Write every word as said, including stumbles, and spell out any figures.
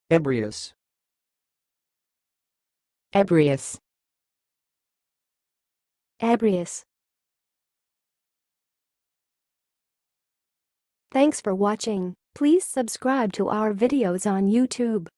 ebrious, ebrious, ebrious. Thanks for watching. Please subscribe to our videos on YouTube.